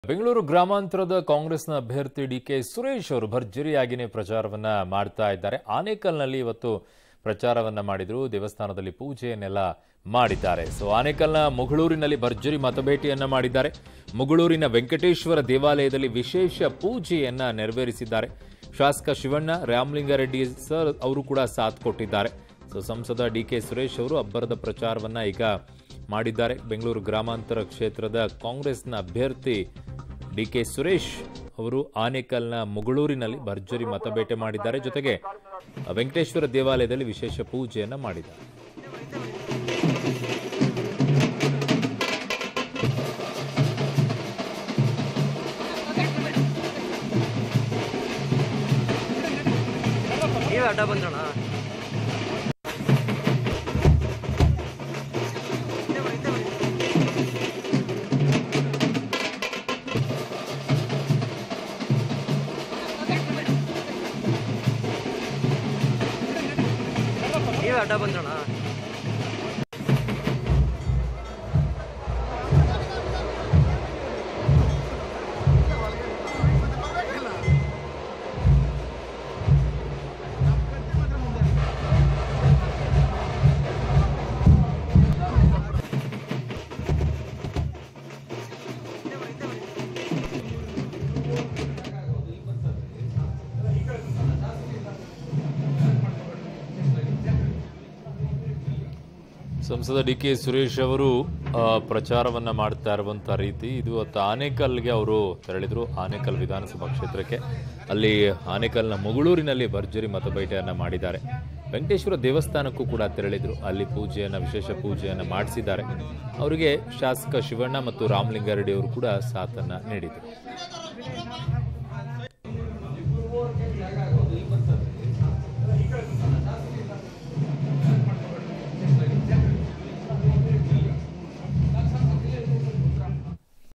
ಬೆಂಗಳೂರು ಗ್ರಾಮಾಂತರದ ಕಾಂಗ್ರೆಸ್ನ ಅಭ್ಯರ್ಥಿ ಡಿಕೆ ಸುರೇಶ್ ಅವರು ಭರ್ಜರಿಯಾಗಿನೇ ಪ್ರಚಾರವನ್ನ ಮಾಡ್ತಾ ಇದ್ದಾರೆ. ಆನೇಕಲ್ನಲ್ಲಿ ಇವತ್ತು ಪ್ರಚಾರವನ್ನ ಮಾಡಿದ್ರು. ದೇವಸ್ಥಾನದಲ್ಲಿ ಪೂಜೆಯನ್ನೆಲ್ಲ ಮಾಡಿದ್ದಾರೆ. ಆನೇಕಲ್ನ ಮುಗಳೂರಿನಲ್ಲಿ ಭರ್ಜರಿ ಮತಬೇಟೆಯನ್ನ ಮಾಡಿದ್ದಾರೆ. ಮುಗಳೂರಿನ ವೆಂಕಟೇಶ್ವರ ದೇವಾಲಯದಲ್ಲಿ ವಿಶೇಷ ಪೂಜೆಯನ್ನ ನೆರವೇರಿಸಿದ್ದಾರೆ. ಶಾಸಕ ಶಿವಣ್ಣ, ರಾಮಲಿಂಗಾರೆಡ್ಡಿ ಸರ್ ಅವರು ಕೂಡ ಸಾಥ್ ಕೊಟ್ಟಿದ್ದಾರೆ. ಸಂಸದ ಡಿಕೆ ಸುರೇಶ್ ಅವರು ಅಬ್ಬರದ ಪ್ರಚಾರವನ್ನ ಈಗ ಮಾಡಿದ್ದಾರೆ. ಬೆಂಗಳೂರು ಗ್ರಾಮಾಂತರ ಕ್ಷೇತ್ರದ ಕಾಂಗ್ರೆಸ್ನ ಅಭ್ಯರ್ಥಿ ಡಿಕೆ ಸುರೇಶ್ ಅವರು ಆನೇಕಲ್ನ ಮುಗಳೂರಿನಲ್ಲಿ ಭರ್ಜರಿ ಮತಬೇಟೆ ಮಾಡಿದ್ದಾರೆ. ಜೊತೆಗೆ ವೆಂಕಟೇಶ್ವರ ದೇವಾಲಯದಲ್ಲಿ ವಿಶೇಷ ಪೂಜೆಯನ್ನ ಮಾಡಿದ್ದಾರೆ. ಅಡ್ಡ ಬಂದ್ರಣ ಸಂಸದ ಡಿಕೆ ಸುರೇಶ್ ಅವರು ಪ್ರಚಾರವನ್ನ ಮಾಡ್ತಾ ಇರುವಂತಹ ರೀತಿ ಇದು. ಆನೇಕಲ್ಗೆ ಅವರು ತೆರಳಿದ್ರು, ಆನೇಕಲ್ ವಿಧಾನಸಭಾ ಕ್ಷೇತ್ರಕ್ಕೆ. ಅಲ್ಲಿ ಆನೇಕಲ್ನ ಮುಗಳೂರಿನಲ್ಲಿ ಭರ್ಜರಿ ಮತಬೇಟೆಯನ್ನ ಮಾಡಿದ್ದಾರೆ. ವೆಂಕಟೇಶ್ವರ ದೇವಸ್ಥಾನಕ್ಕೂ ಕೂಡ ತೆರಳಿದ್ರು, ಅಲ್ಲಿ ವಿಶೇಷ ಪೂಜೆಯನ್ನ ಮಾಡಿಸಿದ್ದಾರೆ. ಅವರಿಗೆ ಶಾಸಕ ಶಿವಣ್ಣ ಮತ್ತು ರಾಮಲಿಂಗಾರೆಡ್ಡಿ ಅವರು ಕೂಡ ಸಾಥನ್ನ ನೀಡಿದರು.